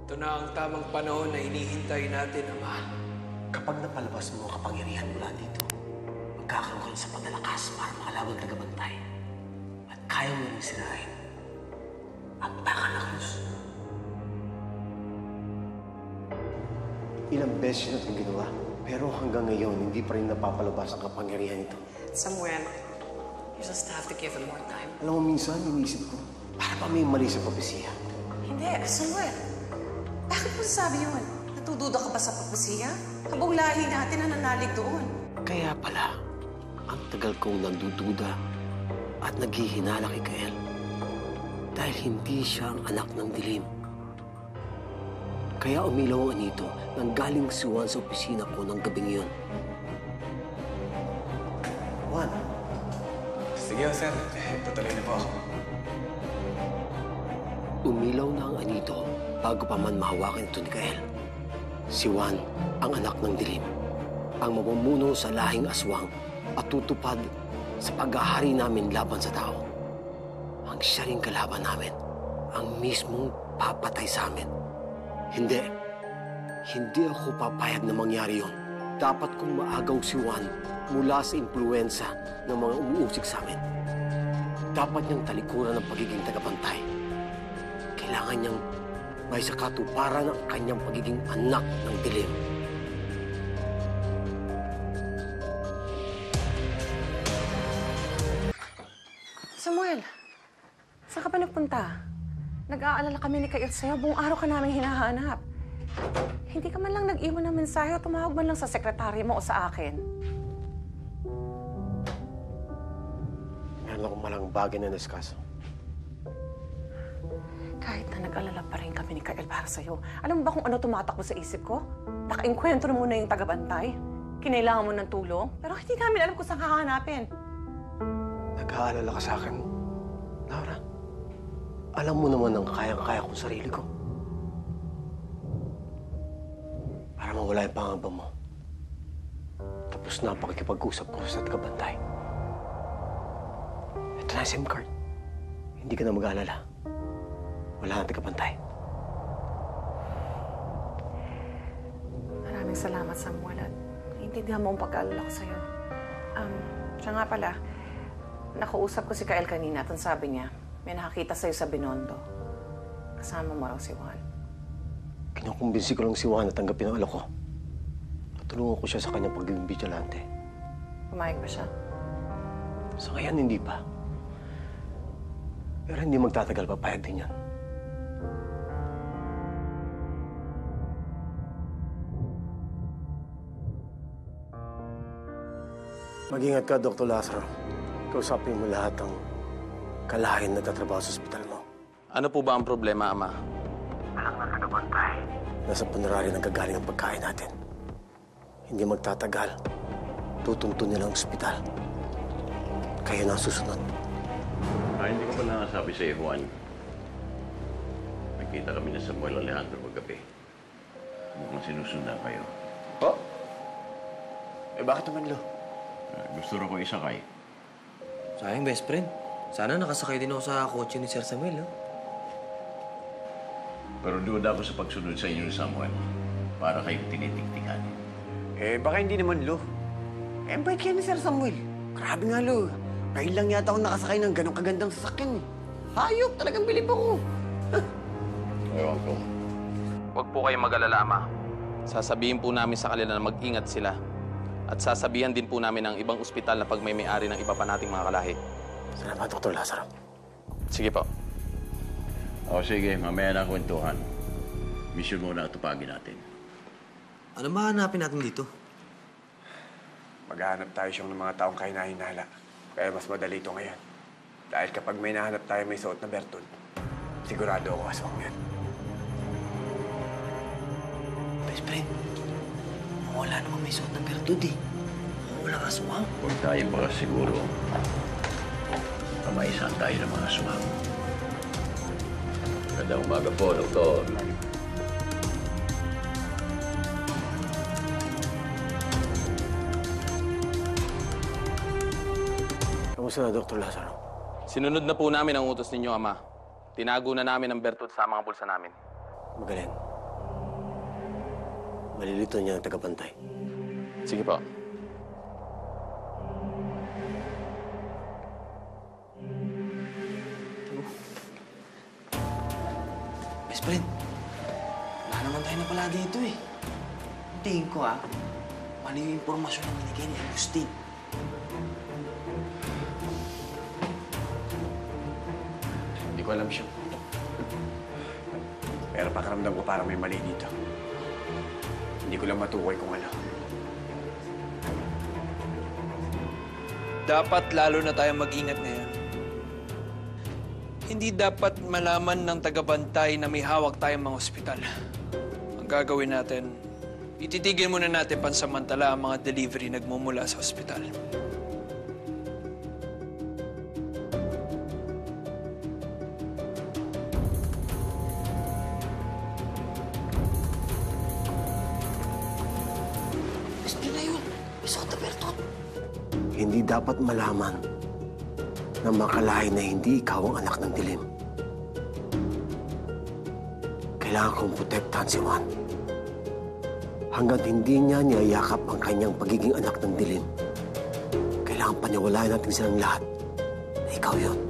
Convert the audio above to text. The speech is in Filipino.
Ito na ang tamang panahon na hinihintay natin, Ama. Kapag napalabas mo ang kapangyarihan mula dito, magkakaroon ka sa paglalakas para makalaban ang tagabantay. At kaya mo rin sirahin ang bakal na krus. Ilang beses na itong ginawa, pero hanggang ngayon, hindi pa rin napapalabas ang kapangyarihan nito. Samuel, you just have to give him more time. Alam mo, minsan, iniisip ko, para pa may mali sa propesiya. Hindi, Samuel. Bakit mo sabi yun? Natududa ka ba sa propesiya? Habang lahi natin ang nanalig doon. Kaya pala, ang tagal kong nagdududa at naghihinala kay Kael. Dahil hindi siya ang anak ng dilim. Kaya umilaw ang anito nang galing si Juan sa opisina ko ng gabing iyon. Juan. Sige, sir. Tutuloy na po ako. Umilaw na ang anito bago pa man mahawakan ito ni Kael. Si Juan, ang anak ng dilim, ang mamumuno sa lahing aswang at tutupad sa paghahari namin laban sa tao. Ang siya ring kalaban namin, ang mismong papatay sa amin. Hindi ako papayag na mangyari yon. Dapat kong maagaw si Juan mula sa impluwensa ng mga umuusig sa amin. Dapat niyang talikuran ang pagiging tagapantay. Kailangan niyang may sa katuparan ang kanyang pagiging anak ng dilim. Samuel, saan ka ba nagpunta? Nag-aalala kami ni Kael sa'yo. Buong araw ka namin hinahanap. Hindi ka man lang nag-iwan ng mensahe o tumawag man lang sa sekretary mo o sa akin. Meron akong malang bagay na naskaso. Kahit na nag-alala pa rin kami ni Kael para sa'yo, alam mo ba kung ano tumatakbo sa isip ko? Naka-enkwentro mo na yung tagabantay. Kinailangan mo ng tulong, pero hindi namin alam kung saan hahanapin. Nag-aalala ka sa akin, Laura. Alam mo naman ang kayang-kaya kong sarili ko. Para mawala yung pangamba mo. Tapos na ang pakikipag-usap ko sa tagabantay. Ito na yung SIM card. Hindi ka na mag-aalala. Wala nang tagabantay. Maraming salamat, Samuel. At naiintindihan mo ang pag-aalala ko sa'yo. Siya nga pala, nakausap ko si Kael kanina at ang sabi niya, may nakakita sa'yo sa Binondo. Kasama mo raw si Juan. Kinukumbinsi ko lang si Juan na tanggapin ang alok ko. Tutulungan ko siya sa kanyang pagiging vigilante. Pumayag ba siya? Sa ngayon, hindi pa. Pero hindi magtatagal, papayag din yan. Mag-ingat ka, Dr. Lazaro. Kausapin mo lahat ng kalahin na tatrabaho sa ospital mo. Ano po ba ang problema, Ama? Walang nakagabantay. Nasa punarari ng gagaling ang pagkain natin. Hindi magtatagal. Tutuntun nila ang ospital. Kayo na ang susunod. Hindi ko pala nasabi sa iyo, Juan. Nagkita kami na Samuel Alejandro magabi. Mukhang sinusundan kayo. Po? Bakit naman, Lo? Gusto rin ko isakay. Sayang, best friend. Sana nakasakay din ako sa kotse ni Sir Samuel, no? Pero duda ako sa pagsunod sa inyo ni Samuel para kayong tinitiktikan. Baka hindi naman, Lo. Bait yan ni Sir Samuel. Grabe nga, Lo. Ngayon lang yata ako nakasakay ng ganong kagandang sasakyan. Hayop! Talagang bilib ako. Ewan ko. Huwag po kayong mag-alala, Ama. Sasabihin po namin sa kanila na mag-ingat sila. At sasabihan din po namin ng ibang ospital na pag may-ari ng iba pa nating mga kalahi. Salamat, Dr. Lazaro. Sige po. O sige, mamaya na kwentuhan. Mission muna tupagin natin. Ano ba hanapin natin dito? Maghahanap tayo siyang ng mga taong kahinahinala. Kaya mas madali ito ngayon. Dahil kapag may nahanap tayo may suot na bertod, sigurado ako aswang yan. Best friend, wala naman may suot ng bertud eh. Wala ka aswang. Huwag tayo baka siguro kamaisan tayo ng mga aswang. Magandang umaga po, Doktor. Kamusta na, Dr. Lazaro? Sinunod na po namin ang utos ninyo, Ama. Tinago na namin ang bertud sa mga bulsa namin. Magaling. Malilito niya ang tagapantay. Sige po. Best friend, wala naman tayo na pala dito eh. Tingin ko ano yung impormasyon na binigay ni Agustin? Hindi ko alam siya. Pero pakiramdam ko parang may mali dito. Hindi ko lang matukoy kung ano. Dapat lalo na tayo mag-ingat ngayon. Hindi dapat malaman ng tagabantay na may hawak tayong mga ospital. Ang gagawin natin, ititigil muna natin pansamantala ang mga delivery nagmumula sa ospital. Best friend na yun. Isot na Bertot. Hindi dapat malaman na makalain na hindi ikaw ang anak ng dilim. Kailangan kong protektahan si Juan. Hanggat hindi niya niyayakap ang kanyang pagiging anak ng dilim, kailangan paniwalaan natin silang lahat na ikaw yun.